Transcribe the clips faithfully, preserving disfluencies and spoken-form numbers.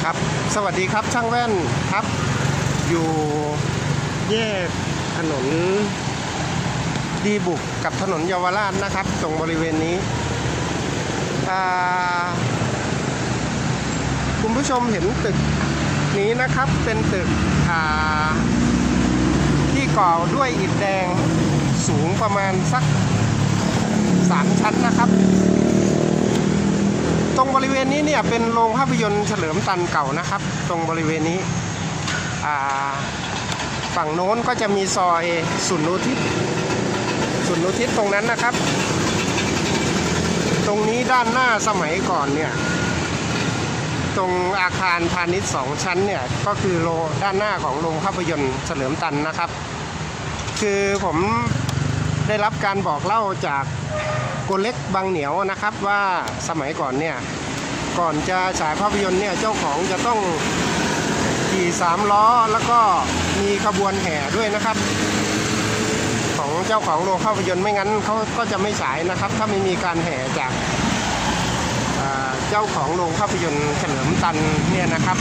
ครับสวัสดีครับช่างแว่นครับอยู่แยกถนนดีบุกกับถนนเยาวราชนะครับตรงบริเวณนี้คุณผู้ชมเห็นตึกนี้นะครับเป็นตึกที่ก่อด้วยอิฐแดงสูงประมาณสักสามชั้นนะครับตรงบริเวณนี้เนี่ยเป็นโรงภาพยนตร์เฉลิมตันเก่านะครับตรงบริเวณนี้ฝั่งโน้นก็จะมีซอยสุนุทิศสุนุทิศตรงนั้นนะครับตรงนี้ด้านหน้าสมัยก่อนเนี่ยตรงอาคารพาณิชย์สองชั้นเนี่ยก็คือโรงด้านหน้าของโรงภาพยนตร์เฉลิมตันนะครับคือผมได้รับการบอกเล่าจากโกเล็กบางเหนียวนะครับว่าสมัยก่อนเนี่ยก่อนจะฉายภาพยนตร์เนี่ยเจ้าของจะต้องขี่สามล้อแล้วก็มีขบวนแห่ด้วยนะครับของเจ้าของโรงภาพยนตร์ไม่งั้นเขาก็จะไม่ฉายนะครับถ้าไม่มีการแห่จากเจ้าของโรงภาพยนตร์เฉลิมตันเนี่ยนะครับ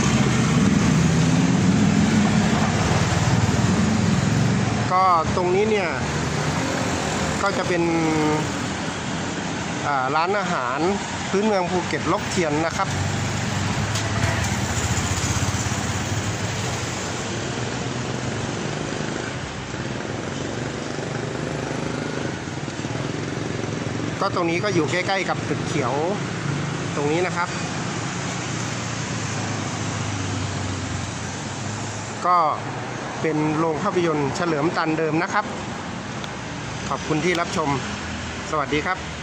ก็ตรงนี้เนี่ยก็จะเป็นร้านอาหารพื้นเมืองภูเก็ตลกเทียนนะครับก็ตรงนี้ก็อยู่ใกล้ๆกับตึกเขียวตรงนี้นะครับก็เป็นโรงภาพยนตร์เฉลิมตันเดิมนะครับขอบคุณที่รับชมสวัสดีครับ